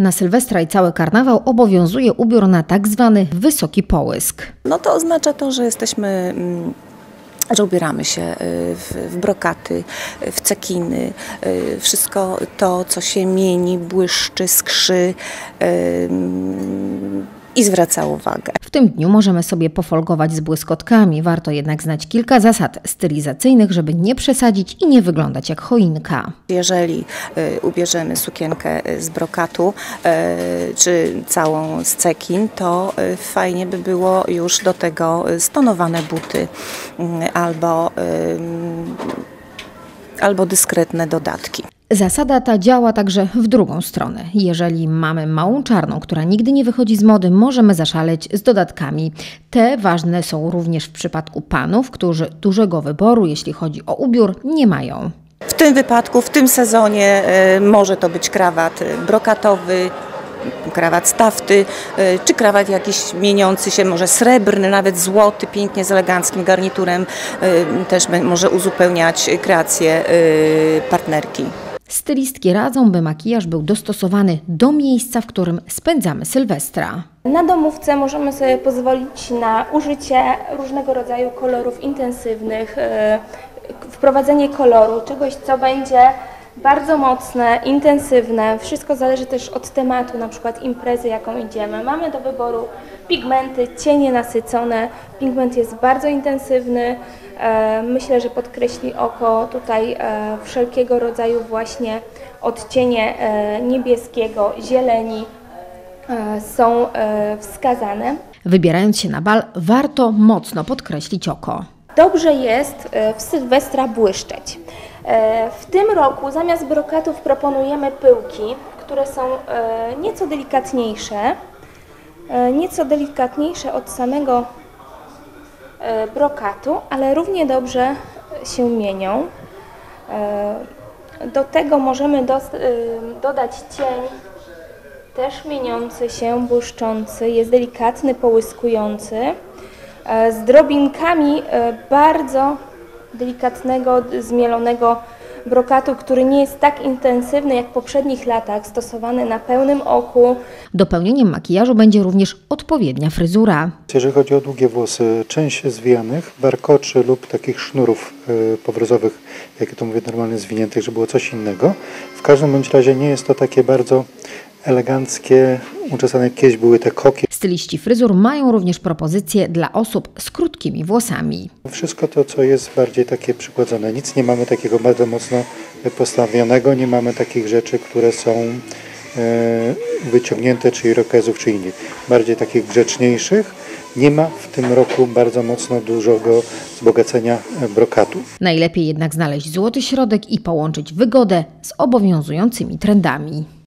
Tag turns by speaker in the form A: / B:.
A: Na Sylwestra i cały karnawał obowiązuje ubiór na tak zwany wysoki połysk.
B: No to oznacza to, że że ubieramy się w brokaty, w cekiny, wszystko to, co się mieni, błyszczy, skrzy i zwraca uwagę.
A: W tym dniu możemy sobie pofolgować z błyskotkami. Warto jednak znać kilka zasad stylizacyjnych, żeby nie przesadzić i nie wyglądać jak choinka.
B: Jeżeli ubierzemy sukienkę z brokatu czy całą z cekin, to fajnie by było już do tego stonowane buty albo dyskretne dodatki.
A: Zasada ta działa także w drugą stronę. Jeżeli mamy małą czarną, która nigdy nie wychodzi z mody, możemy zaszaleć z dodatkami. Te ważne są również w przypadku panów, którzy dużego wyboru, jeśli chodzi o ubiór, nie mają.
B: W tym wypadku, w tym sezonie może to być krawat brokatowy, krawat z tafty, czy krawat jakiś mieniący się, może srebrny, nawet złoty, pięknie z eleganckim garniturem, też może uzupełniać kreację partnerki.
A: Stylistki radzą, by makijaż był dostosowany do miejsca, w którym spędzamy Sylwestra.
C: Na domówce możemy sobie pozwolić na użycie różnego rodzaju kolorów intensywnych, wprowadzenie koloru, czegoś, co będzie bardzo mocne, intensywne. Wszystko zależy też od tematu, na przykład imprezy, jaką idziemy. Mamy do wyboru pigmenty, cienie nasycone. Pigment jest bardzo intensywny. Myślę, że podkreśli oko tutaj wszelkiego rodzaju właśnie odcienie niebieskiego, zieleni są wskazane.
A: Wybierając się na bal, warto mocno podkreślić oko.
C: Dobrze jest w Sylwestra błyszczeć. W tym roku zamiast brokatów proponujemy pyłki, które są nieco delikatniejsze od samego brokatu, ale równie dobrze się mienią. Do tego możemy dodać cień, też mieniący się, błyszczący, jest delikatny, połyskujący, z drobinkami bardzo delikatnego, zmielonego brokatu, który nie jest tak intensywny jak w poprzednich latach, stosowany na pełnym oku.
A: Dopełnieniem makijażu będzie również odpowiednia fryzura.
D: Jeżeli chodzi o długie włosy, część zwijanych, warkoczy lub takich sznurów powrozowych, jakie to mówię, normalnie zwiniętych, żeby było coś innego. W każdym bądź razie nie jest to takie bardzo eleganckie, uczesane jak kiedyś były te koki.
A: Styliści fryzur mają również propozycje dla osób z krótkimi włosami.
D: Wszystko to, co jest bardziej takie przykładzone. Nic nie mamy takiego bardzo mocno postawionego, nie mamy takich rzeczy, które są wyciągnięte, czy irokezów, czy innych. Bardziej takich grzeczniejszych. Nie ma w tym roku bardzo mocno dużego wzbogacenia brokatu.
A: Najlepiej jednak znaleźć złoty środek i połączyć wygodę z obowiązującymi trendami.